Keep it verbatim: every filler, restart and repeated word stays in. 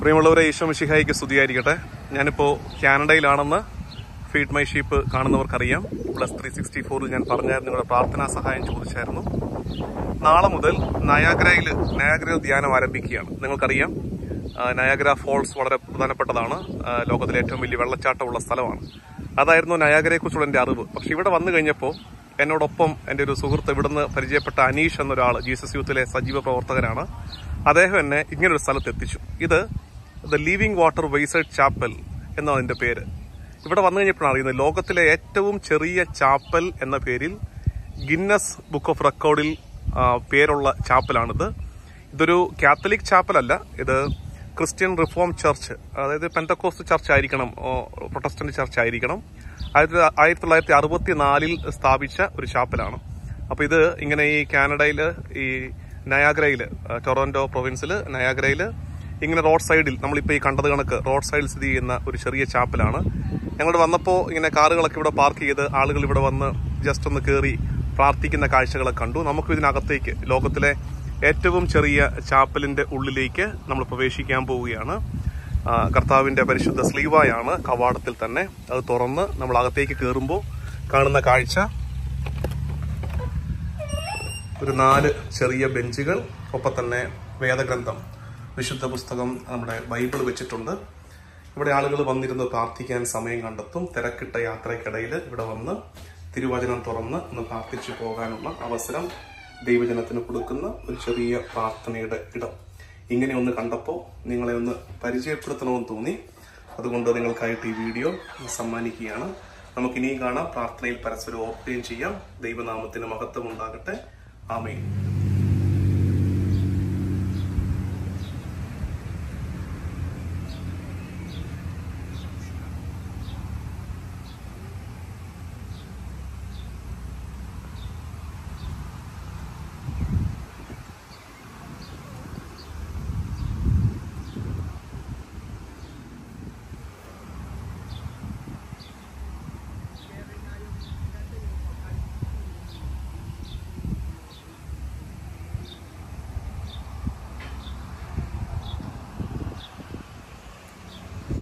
പ്രിയമുള്ളവരെ, ഈശോ മിശിഹായിക്ക് സ്തുതിയായിരിക്കട്ടെ. ഞാനിപ്പോൾ കാനഡയിലാണെന്ന് ഫീഡ് മൈ ഷീപ്പ് കാണുന്നവർക്കറിയാം. പ്ലസ് ത്രീ സിക്സ്റ്റി ഫോറിൽ ഞാൻ പറഞ്ഞായിരുന്നു, നിങ്ങളുടെ പ്രാർത്ഥനാ സഹായം ചോദിച്ചായിരുന്നു. നാളെ മുതൽ നയാഗ്രയിൽ നയാഗ്രയിൽ ധ്യാനം ആരംഭിക്കുകയാണ്. നിങ്ങൾക്കറിയാം, നയാഗ്ര ഫോൾസ് വളരെ പ്രധാനപ്പെട്ടതാണ്. ലോകത്തിലെ ഏറ്റവും വലിയ വെള്ളച്ചാട്ടമുള്ള സ്ഥലമാണ്. അതായിരുന്നു നയാഗ്രയെക്കുറിച്ചുള്ള എൻ്റെ അറിവ്. പക്ഷെ ഇവിടെ വന്നു കഴിഞ്ഞപ്പോൾ എന്നോടൊപ്പം എൻ്റെ ഒരു സുഹൃത്ത്, ഇവിടുന്ന് പരിചയപ്പെട്ട അനീഷ് എന്നൊരാൾ, ജീസസ് യൂത്തിലെ സജീവ പ്രവർത്തകനാണ്. അദ്ദേഹം എന്നെ ഇങ്ങനൊരു സ്ഥലത്ത് എത്തിച്ചു. ഇത് the living water wayside chapel എന്നാണ് അതിന്റെ പേര്. ഇവിടെ വന്നു കഴിഞ്ഞപ്പോഴാണ് അറിയുന്നത്, ലോകത്തിലെ ഏറ്റവും ചെറിയ ചാപ്പൽ എന്ന പേരിൽ ഗിന്നസ് ബുക്ക് ഓഫ് റെക്കോർഡിൽ പേരുള്ള ചാപ്പലാണിത്. ഇതൊരു കാത്തലിക് ചാപ്പലല്ല, ഇത് ക്രിസ്ത്യൻ റിഫോം ചർച്ച്, അതായത് പെന്തക്കോസ്റ്റ് ചർച്ച് ആയിരിക്കണം, പ്രൊട്ടസ്റ്റന്റ് ചർച്ച് ആയിരിക്കണം. ആയിരത്തി ആയിരത്തി തൊള്ളായിരത്തി അറുപത്തി നാലിൽ സ്ഥാപിച്ച ഒരു ചാപ്പലാണ്. അപ്പൊ ഇത് ഇങ്ങനെ ഈ കാനഡയില്, ഈ നയാഗ്രയില്, ടൊറന്റോ പ്രൊവിൻസില് നയാഗ്രയില് ഇങ്ങനെ റോഡ് സൈഡിൽ, നമ്മളിപ്പോൾ ഈ കണ്ടത് കണക്ക് റോഡ് സൈഡിൽ സ്ഥിതി ചെയ്യുന്ന ഒരു ചെറിയ ചാപ്പലാണ്. ഞങ്ങൾ വന്നപ്പോൾ ഇങ്ങനെ കാറുകളൊക്കെ ഇവിടെ പാർക്ക് ചെയ്ത് ആളുകൾ ഇവിടെ വന്ന് ജസ്റ്റ് ഒന്ന് കയറി പ്രാർത്ഥിക്കുന്ന കാഴ്ചകളൊക്കെ കണ്ടു. നമുക്ക് ഇതിനകത്തേക്ക്, ലോകത്തിലെ ഏറ്റവും ചെറിയ ചാപ്പലിന്റെ ഉള്ളിലേക്ക് നമ്മൾ പ്രവേശിക്കാൻ പോവുകയാണ്. കർത്താവിന്റെ പരിശുദ്ധ സ്ലീവായാണ് കവാടത്തിൽ തന്നെ. അത് തുറന്ന് നമ്മൾ അകത്തേക്ക് കയറുമ്പോൾ കാണുന്ന കാഴ്ച ഒരു നാല് ചെറിയ ബെഞ്ചുകൾ, ഒപ്പം തന്നെ വേദഗ്രന്ഥം, വിശുദ്ധ പുസ്തകം, നമ്മുടെ ബൈബിൾ വെച്ചിട്ടുണ്ട്. ഇവിടെ ആളുകൾ വന്നിരുന്ന് പ്രാർത്ഥിക്കാൻ സമയം കണ്ടെത്തും. തിരക്കിട്ട യാത്രയ്ക്കിടയിൽ ഇവിടെ വന്ന് തിരുവചനം തുറന്ന് ഒന്ന് പ്രാർത്ഥിച്ചു പോകാനുള്ള അവസരം ദൈവജനത്തിന് കൊടുക്കുന്ന ഒരു ചെറിയ പ്രാർത്ഥനയുടെ ഇടം. ഇങ്ങനെ ഒന്ന് കണ്ടപ്പോൾ നിങ്ങളെ ഒന്ന് പരിചയപ്പെടുത്തണമെന്ന് തോന്നി. അതുകൊണ്ട് നിങ്ങൾക്കായിട്ട് ഈ വീഡിയോ സമ്മാനിക്കുകയാണ്. നമുക്കിനിയും കാണാം. പ്രാർത്ഥനയിൽ പരസ്പരം ഓർക്കുകയും ചെയ്യാം. ദൈവനാമത്തിന് മഹത്വം ഉണ്ടാകട്ടെ. ആമേൻ.